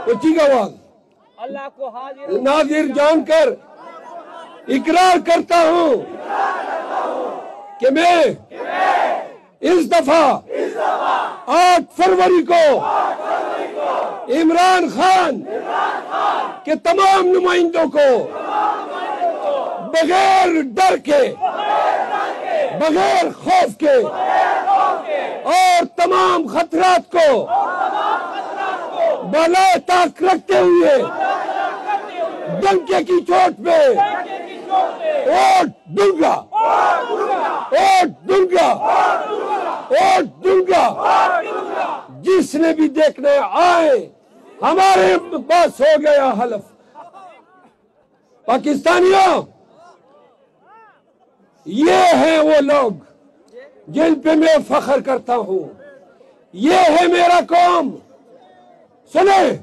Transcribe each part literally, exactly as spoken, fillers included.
اونچی آواز اللہ کو حاضر ناظر جان کر اقرار کرتا ہوں کہ میں اس دفعہ آٹھ فروری کو عمران خان کے تمام نمائندوں کو بغیر ڈر کے بغیر خوف کے اور تمام خطرات کو بالائے طاق رکھتے ہوئے ڈنکے کی چوٹ پہ ووٹ دوں گا ووٹ دوں گا ووٹ دوں گا۔ جس نے بھی دیکھنے آئے ہمارے پاس ہو گیا حلف۔ پاکستانیوں، یہ ہیں وہ لوگ جن پہ میں فخر کرتا ہوں، یہ ہے میرا قوم۔ سنیں،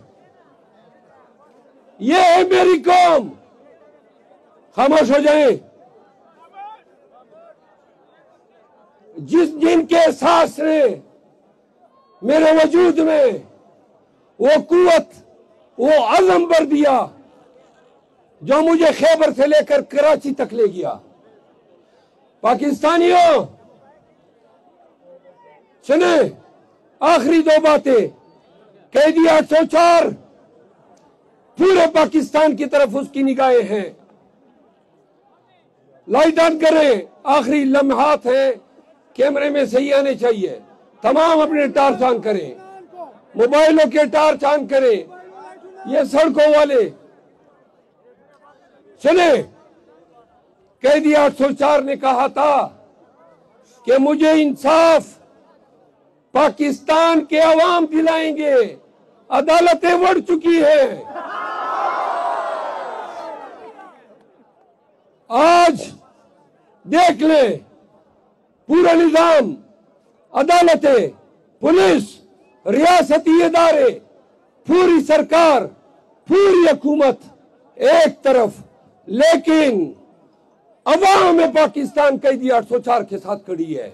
یہ ہے میری قوم۔ خاموش ہو جائیں۔ جس جن کے احساس نے میرے وجود میں وہ قوت، وہ عزم بھر دیا جو مجھے خیبر سے لے کر کراچی تک لے گیا۔ پاکستانیوں، سنیں، آخری دو باتیں۔ قیدی آٹھ سو چار پورے پاکستان کی طرف اس کی نگاہیں ہیں۔ لائٹ آن کریں، آخری لمحات ہیں، کیمرے میں صحیح آنے چاہیے۔ تمام اپنے ٹارچ آن کریں، موبائلوں کے ٹارچ آن کریں۔ یہ سڑکوں والے سنیں، قیدی آٹھ سو چار نے کہا تھا کہ مجھے انصاف پاکستان کے عوام دلائیں گے، عدالتیں بڑھ چکی ہیں۔ آج دیکھ لیں، پورا نظام، عدالتیں، پولیس، ریاستی ادارے، پوری سرکار، پوری حکومت ایک طرف، لیکن عوام پاکستان قیدی آٹھ سو چار کے ساتھ کھڑی ہے۔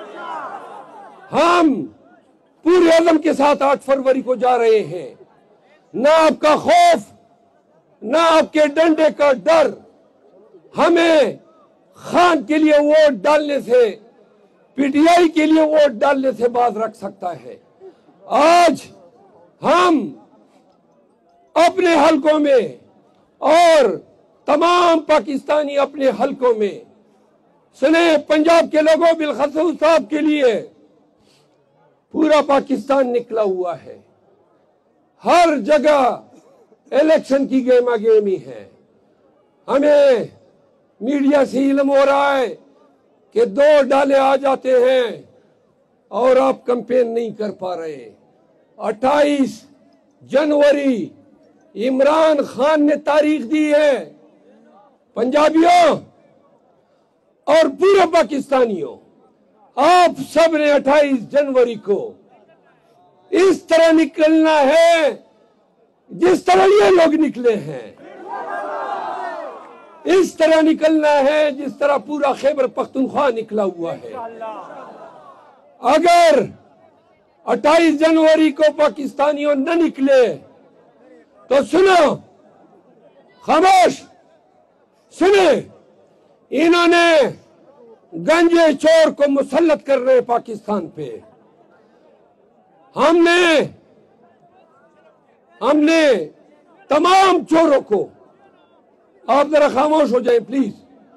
ہم پورے عزم کے ساتھ آٹھ فروری کو جا رہے ہیں۔ نہ آپ کا خوف، نہ آپ کے ڈنڈے کا ڈر ہمیں خان کے لیے ووٹ ڈالنے سے، پی ٹی آئی کے لیے ووٹ ڈالنے سے باز رکھ سکتا ہے۔ آج ہم اپنے حلقوں میں اور تمام پاکستانی اپنے حلقوں میں، سنیں، پنجاب کے لوگوں بالخصوص صاحب کے لیے پورا پاکستان نکلا ہوا ہے۔ ہر جگہ الیکشن کی گیما گیمی ہے۔ ہمیں میڈیا سے علم ہو رہا ہے کہ دو ڈالے آ جاتے ہیں اور آپ کمپین نہیں کر پا رہے۔ اٹھائیس جنوری عمران خان نے تاریخ دی ہے۔ پنجابیوں اور پورے پاکستانیوں، آپ سب نے اٹھائیس جنوری کو اس طرح نکلنا ہے جس طرح یہ لوگ نکلے ہیں، اس طرح نکلنا ہے جس طرح پورا خیبر پختونخوا نکلا ہوا ہے۔ اگر اٹھائیس جنوری کو پاکستانیوں نہ نکلے تو سنو، خاموش سنیں، انہوں نے گنجے چور کو مسلط کر رہے پاکستان پہ۔ ہم نے ہم نے تمام چوروں کو، آپ ذرا خاموش ہو جائیں پلیز،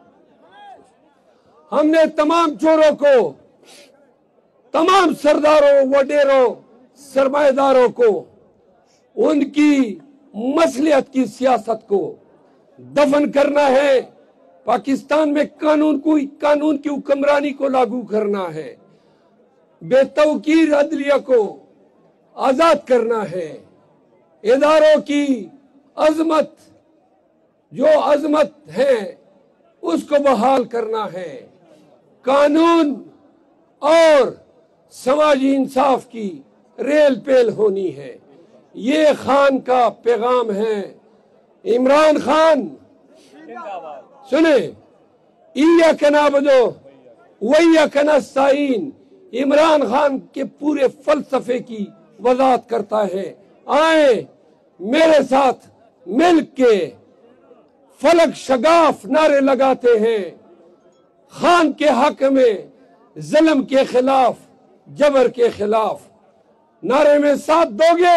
ہم نے تمام چوروں کو، تمام سرداروں، وڈیروں، سرمایہ داروں کو، ان کی مصلحت کی سیاست کو دفن کرنا ہے۔ پاکستان میں قانون کو قانون کی حکمرانی کو لاگو کرنا ہے، بے توقیر عدلیہ کو آزاد کرنا ہے، اداروں کی عظمت جو عظمت ہے اس کو بحال کرنا ہے، قانون اور سماجی انصاف کی ریل پیل ہونی ہے۔ یہ خان کا پیغام ہے۔ عمران خان، سنیں، ایاک نعبدو وایاک نستعین عمران خان کے پورے فلسفے کی وضاحت کرتا ہے۔ آئیں میرے ساتھ مل کے فلک شگاف نعرے لگاتے ہیں، خان کے حق میں، ظلم کے خلاف، جبر کے خلاف، نعرے میں ساتھ دو گے؟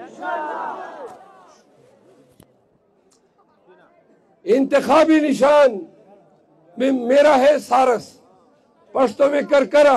انتخابی نشان میں میرا ہے سارس، پشتو میں کرکرا،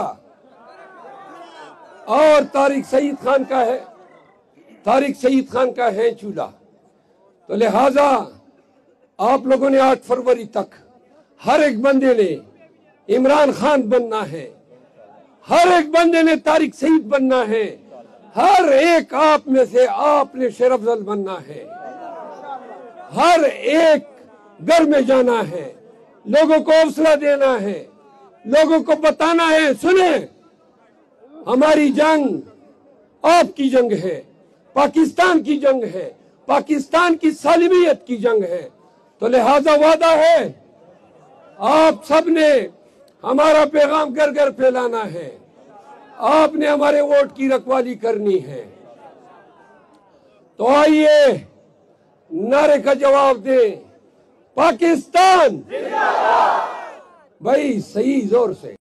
اور طارق سعید خان کا ہے طارق سعید خان کا ہے چولہا۔ تو لہذا آپ لوگوں نے آٹھ فروری تک ہر ایک بندے نے عمران خان بننا ہے، ہر ایک بندے نے طارق سعید بننا ہے، ہر ایک آپ میں سے آپ نے شیر افضل بننا ہے، ہر ایک گھر میں جانا ہے، لوگوں کو حوصلہ دینا ہے، لوگوں کو بتانا ہے سنیں ہماری جنگ آپ کی جنگ ہے، پاکستان کی جنگ ہے، پاکستان کی سالمیت کی جنگ ہے۔ تو لہذا وعدہ ہے آپ سب نے ہمارا پیغام گھر گھر پھیلانا ہے، آپ نے ہمارے ووٹ کی رکھوالی کرنی ہے۔ تو آئیے نعرے کا جواب دیں، پاکستان بھائی صحیح زور سے۔